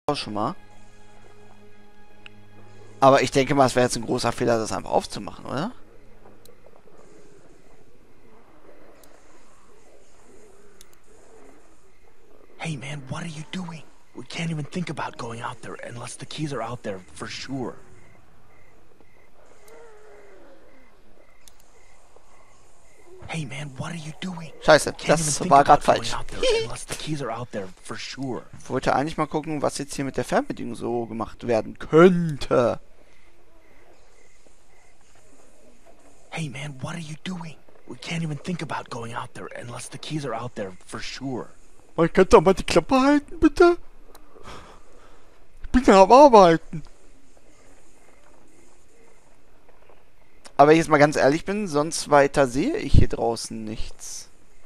auch schon mal. Aber ich denke mal, es wäre jetzt ein großer Fehler, das einfach aufzumachen, oder? Hey man, what are you doing? We can't even think about going out there unless the keys are out there for sure. Hey man, what are you doing? Scheiße, das war gerade falsch. Ich wollte eigentlich mal gucken, was jetzt hier mit der Fernbedienung so gemacht werden könnte. Hey man, what are you doing? We can't even think about going out there unless the keys are out there for sure. Man kann doch mal die Klappe halten, bitte? Ich bin ja am Arbeiten. Aber wenn ich jetzt mal ganz ehrlich bin, sonst weiter sehe ich hier draußen nichts.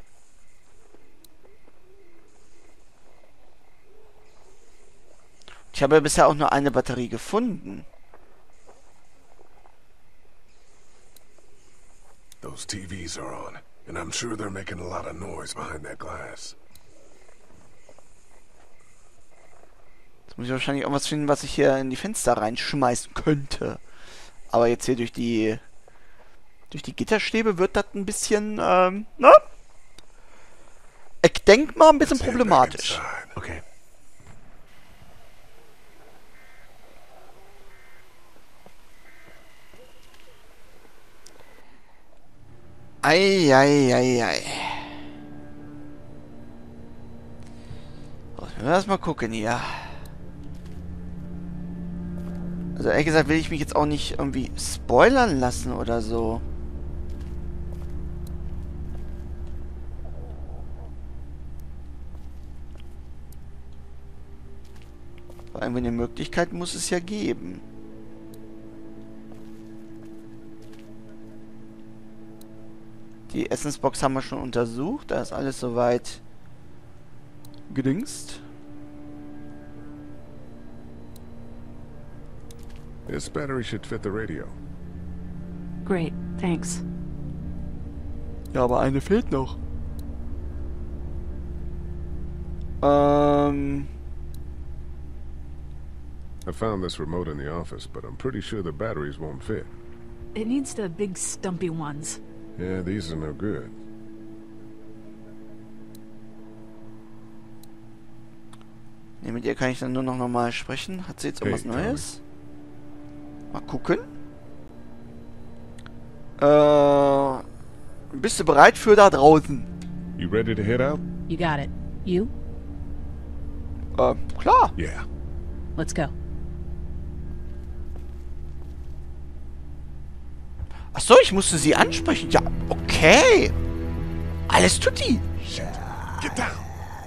Ich habe ja bisher auch nur eine Batterie gefunden. Those TVs are on, and I'm sure they're making a lot of noise behind that glass. Jetzt muss ich wahrscheinlich irgendwas finden, was ich hier in die Fenster reinschmeißen könnte. Aber jetzt hier durch die Gitterstäbe wird das ein bisschen, ne? Ich denke mal ein bisschen problematisch. Okay. Ei. So, lass mal gucken hier. Also ehrlich gesagt will ich mich jetzt auch nicht irgendwie spoilern lassen oder so. Aber irgendwie eine Möglichkeit muss es ja geben. Die Essensbox haben wir schon untersucht. Da ist alles soweit gedingst. This battery should fit the radio. Great, thanks. Ja, aber eine fehlt noch. I found this remote in the office, but I'm pretty sure the batteries won't fit. It needs the big stumpy ones. Yeah, these are no good. Ne, mit ihr kann ich dann nur noch normal sprechen. Hat sie jetzt irgendwas Neues? Mal gucken. Bist du bereit für da draußen? You ready to head out? You got it. You? Klar. Yeah. Let's go. Achso, ich musste sie ansprechen. Ja, okay. Alles tutti. Shit. Get down.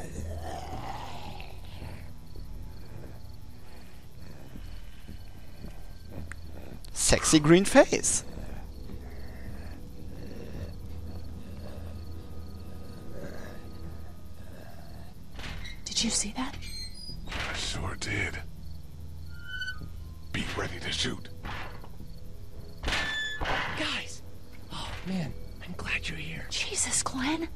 Sexy green face. Did you see that? I sure did. Be ready to shoot. Guys! Oh man, I'm glad you're here. Jesus, Glenn.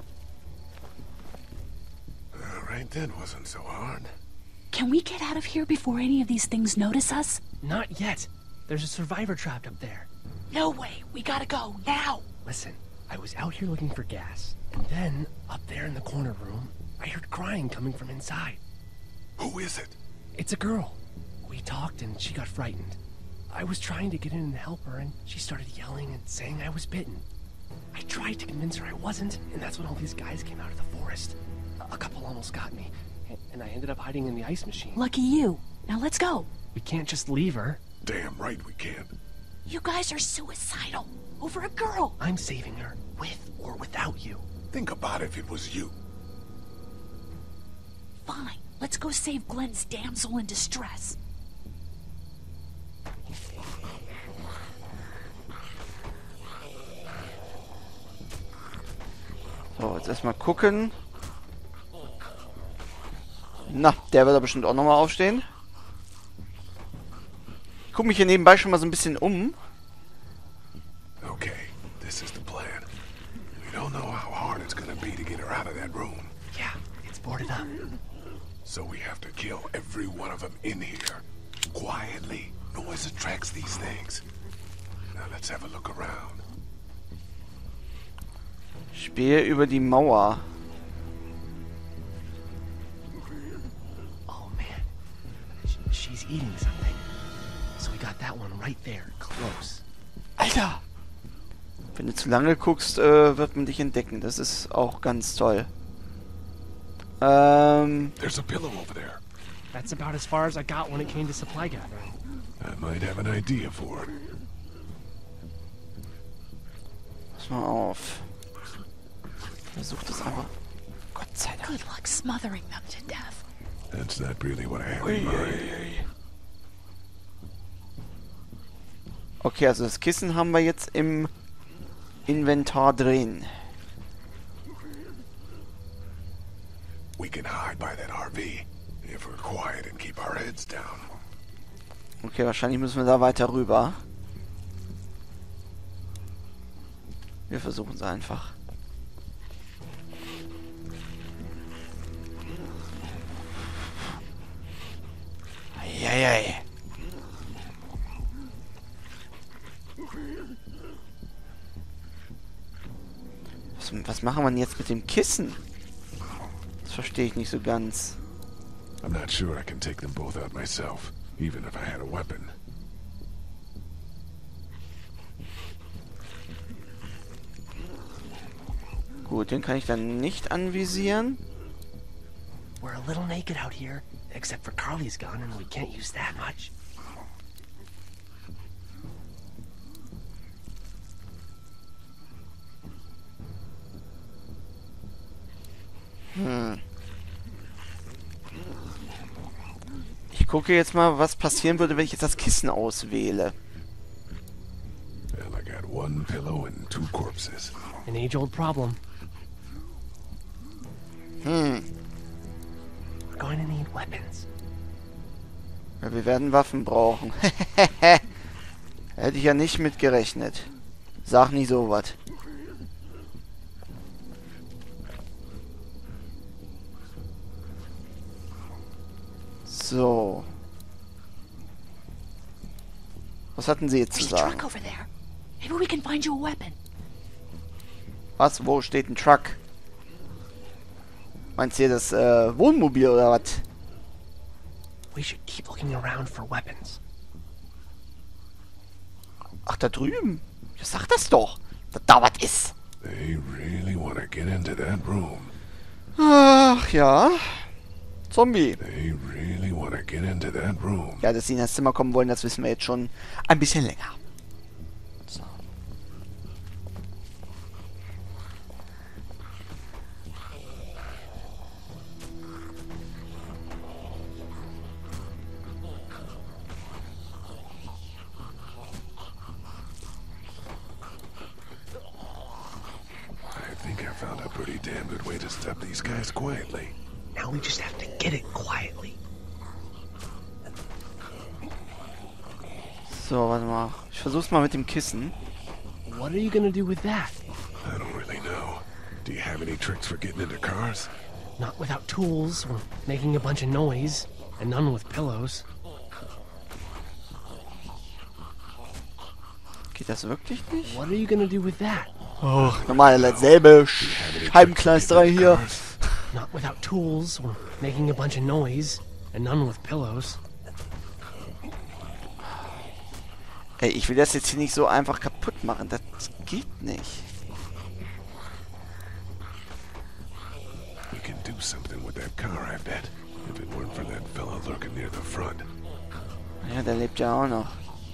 Right then wasn't so hard. Can we get out of here before any of these things notice us? Not yet. There's a survivor trapped up there. No way. We gotta go, now. Listen, I was out here looking for gas, and then, up there in the corner room, I heard crying coming from inside. Who is it? It's a girl. We talked and she got frightened. I was trying to get in and help her, and she started yelling and saying I was bitten. I tried to convince her I wasn't, and that's when all these guys came out of the forest. A couple almost got me, and I ended up hiding in the ice machine. Lucky you. Now let's go. We can't just leave her. Damn right we can't. You guys are suicidal. Over a girl. I'm saving her, with or without you. Think about if it was you. Fine. Let's go save Glenn's damsel in distress. So, jetzt erstmal gucken. Na, der wird da bestimmt auch nochmal aufstehen. Ich gucke mich hier nebenbei schon mal so ein bisschen um. Okay, this is the plan. We don't know how hard it's gonna be to get her out of that room. Yeah, it's boarded up. So we have to kill every one of them in here. Quietly. Noise attracts these things. Now let's have a look around. Spähe über die Mauer. Oh man, she's eating something. So we got that one right there, close. Alter! Wenn du zu lange guckst, wird man dich entdecken. Das ist auch ganz toll. There's a pillow over there. That's about as far as I got when it came to supply gathering. I might have an idea for it. Pass mal auf. Versuch das einfach. Gott sei Dank. Good luck smothering them to death. That's not really what I have in mind. Okay, also das Kissen haben wir jetzt im Inventar drin. We can hide by that RV if we're quiet and keep our heads down. Okay, wahrscheinlich müssen wir da weiter rüber. Wir versuchen es einfach. Eieiei. Was machen wir denn jetzt mit dem Kissen? Das verstehe ich nicht so ganz. I'm not sure I can take them both out myself, even if I had a weapon. Gut, den kann ich dann nicht anvisieren. We're a little naked out here, except for Carly's gun, and we can't use that much. Ich gucke jetzt mal, was passieren würde, wenn ich jetzt das Kissen auswähle. Well, I got one pillow and two corpses. An age-old problem. We're going to need weapons. Ja, wir werden Waffen brauchen. Hätte ich ja nicht mit gerechnet. Sag nie sowas. So. Was hatten Sie jetzt zu There's a sagen? truck over there. Maybe we can find you a weapon. Was? Wo steht ein Truck? Meinst du hier das Wohnmobil oder was? We should keep looking around for weapons. Ach, da drüben. Ja, sag das doch. Dass da was ist. They really want to get into that room. Ach ja. Zombie. They really want to get into that room. Ja, dass sie in das Zimmer kommen wollen, das wissen wir jetzt schon ein bisschen länger. So. I think I found a pretty damn good way to stop these guys quietly. Now we just have to get it quietly. So, warte mal. Ich versuch's mal mit dem Kissen. What are you gonna do with that? I don't really know. Do you have any tricks for getting into cars? Not without tools, or making a bunch of noise, and none with pillows. Geht das wirklich nicht? What are you gonna do with that? Oh, normal, dasselbe Scheibenkleisterei hier. Not without tools, or making a bunch of noise, and none with pillows. Ey, ich will das jetzt hier nicht so einfach kaputt machen. Das geht nicht. We can do something with that car, I bet. If it weren't for that fella lurking near the front. Ja, der lebt ja auch noch.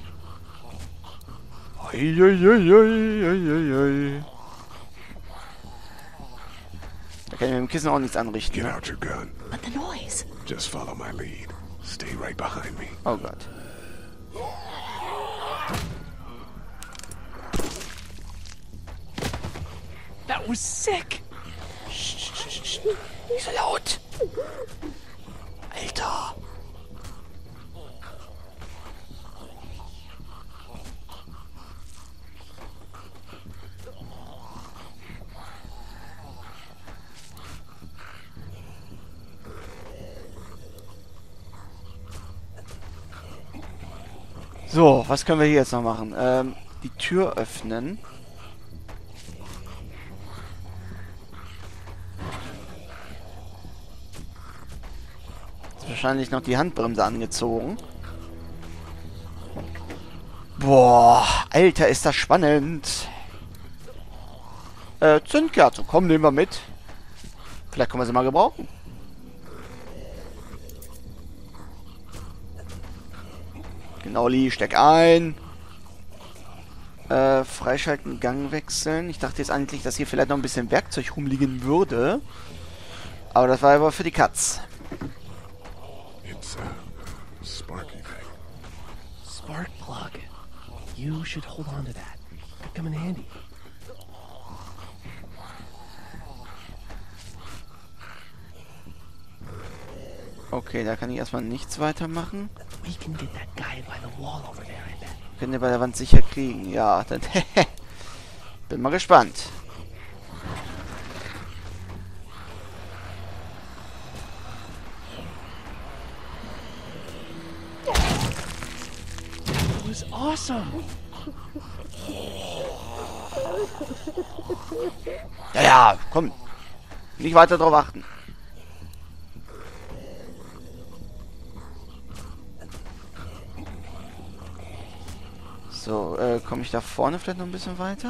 Uiuiuiuiuiui. Da kann ich mit dem Kissen auch nichts anrichten. Get Ne? out your gun. But the noise. Just follow my lead. Stay right behind me. Oh Gott. That was sick! Nicht so laut. Alter. So, was können wir hier jetzt noch machen? Die Tür öffnen. Ist wahrscheinlich noch die Handbremse angezogen. Boah, Alter, ist das spannend. Zündkerze, komm, nehmen wir mit. Vielleicht können wir sie mal gebrauchen. Genau, Lee, steck ein. Freischalten, Gang wechseln. Ich dachte jetzt eigentlich, dass hier vielleicht noch ein bisschen Werkzeug rumliegen würde. Aber das war aber für die Katz. It's a sparky thing. Spark plug. You should hold on to that. Could come in handy. Okay, da kann ich erstmal nichts weitermachen. We can get that guy by the wall over there, I bet. Können wir bei der Wand sicher kriegen. Ja, dann bin mal gespannt. That was awesome. Ja, ja, komm. Nicht weiter drauf achten. So, komme ich da vorne vielleicht noch ein bisschen weiter?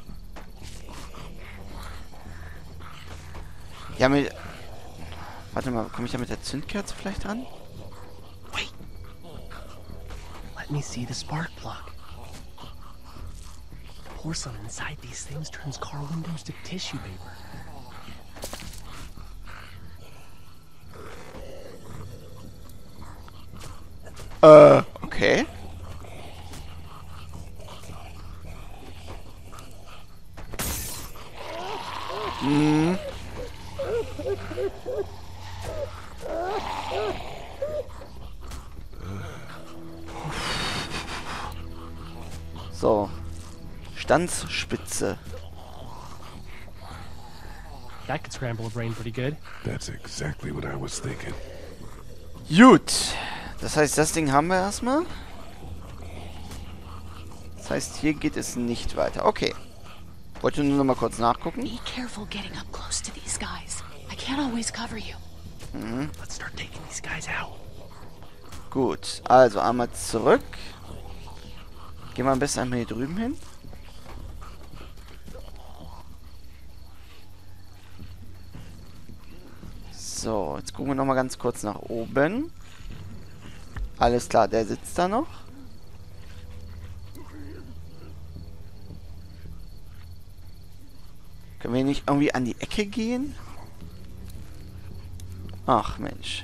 Ja, mit... Warte mal, komme ich da mit der Zündkerze vielleicht dran? Wait. Let me see the spark plug. The porcelain inside these things turns car windows to tissue paper. Okay. Hm. So. Standsspitze. That could scramble a brain pretty good. That's exactly what I was thinking. Gut. Das heißt, das Ding haben wir erstmal. Das heißt, hier geht es nicht weiter. Okay. Wollte nur noch mal kurz nachgucken. Be careful getting up close to these guys. I can't always cover you. Let's start taking these guys out. Gut. Also einmal zurück. Gehen wir am besten einmal hier drüben hin. So, jetzt gucken wir noch mal ganz kurz nach oben. Alles klar, der sitzt da noch. Können wir nicht irgendwie an die Ecke gehen? Ach, Mensch.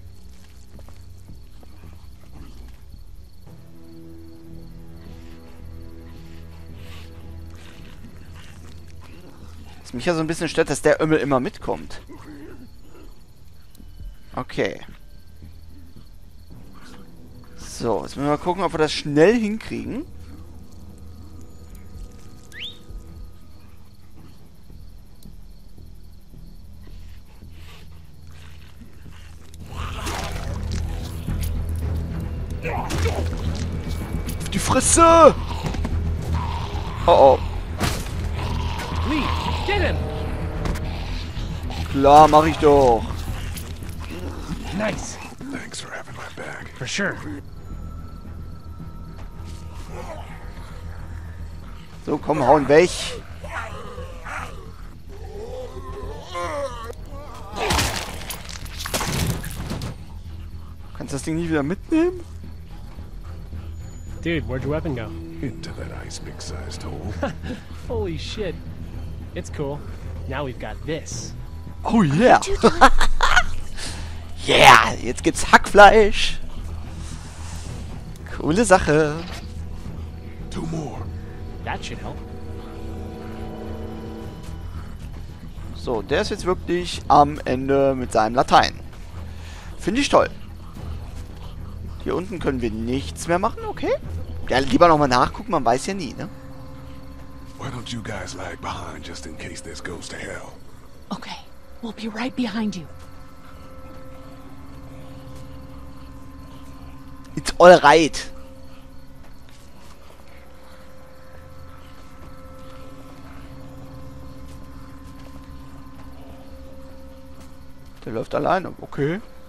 Was mich ja so ein bisschen stört, dass der Ömmel immer mitkommt. Okay. So, jetzt müssen wir mal gucken, ob wir das schnell hinkriegen. Auf die Fresse! Oh oh. Lee, get him! Klar, mach ich doch. Nice. Thanks for having my back. For sure. So, komm, hauen weg. Kannst das Ding nie wieder mitnehmen? Dude, where'd your weapon go? Into that ice pick-sized hole. Holy shit. It's cool. Now we've got this. Oh yeah. What you doing? Yeah, jetzt gibt's Hackfleisch. Coole Sache. 2 more. That should help. So, der ist jetzt wirklich am Ende mit seinem Latein. Finde ich toll. Hier unten können wir nichts mehr machen, okay? Ja, lieber nochmal nachgucken, man weiß ja nie, ne? Why don't you guys lag behind just in case this goes to hell? Okay, we'll be right behind you. It's alright. Der läuft alleine. Okay.